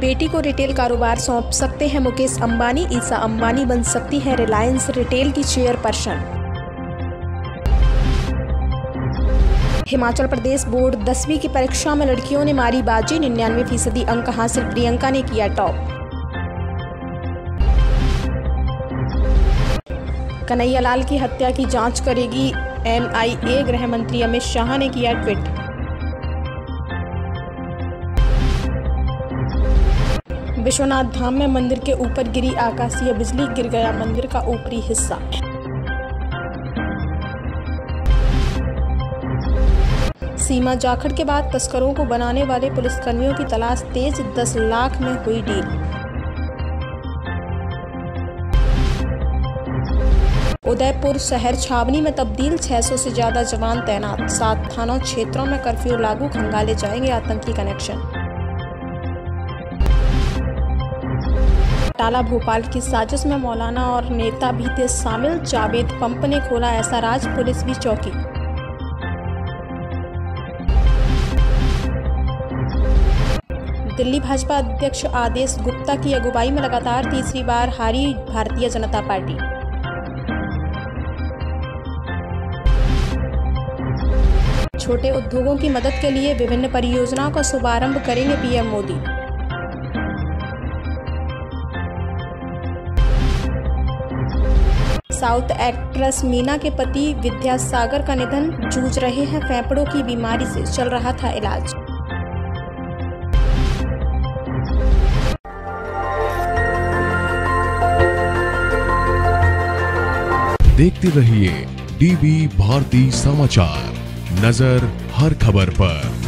बेटी को रिटेल कारोबार सौंप सकते हैं मुकेश अंबानी। ईसा अंबानी बन सकती है रिलायंस रिटेल की चेयरपर्सन। हिमाचल प्रदेश बोर्ड 10वीं की परीक्षा में लड़कियों ने मारी बाजी। 99% अंक हासिल प्रियंका ने किया टॉप। कन्हैयालाल की हत्या की जांच करेगी NIA। गृह मंत्री अमित शाह ने किया ट्वीट। विश्वनाथ धाम में मंदिर के ऊपर गिरी आकाशीय बिजली, गिर गया मंदिर का ऊपरी हिस्सा। सीमा जाखड़ के बाद तस्करों को बनाने वाले पुलिसकर्मियों की तलाश तेज, 10 लाख में हुई डील। उदयपुर शहर छावनी में तब्दील, 600 से ज्यादा जवान तैनात। 7 थानों क्षेत्रों में कर्फ्यू लागू, खंगाले जाएंगे आतंकी कनेक्शन। टाला भोपाल की साजिश में मौलाना और नेता भी थे शामिल। जावेद पंप ने खोला ऐसा राज, पुलिस भी चौकी। दिल्ली भाजपा अध्यक्ष आदेश गुप्ता की अगुवाई में लगातार तीसरी बार हारी भारतीय जनता पार्टी। छोटे उद्योगों की मदद के लिए विभिन्न परियोजनाओं का शुभारंभ करेंगे PM Modi. South actress Meena के पति विद्यासागर का निधन, जूझ रहे हैं फेफड़ों की बीमारी से, चल रहा था इलाज। देखते रहिए DB भारती समाचार, नजर हर खबर पर।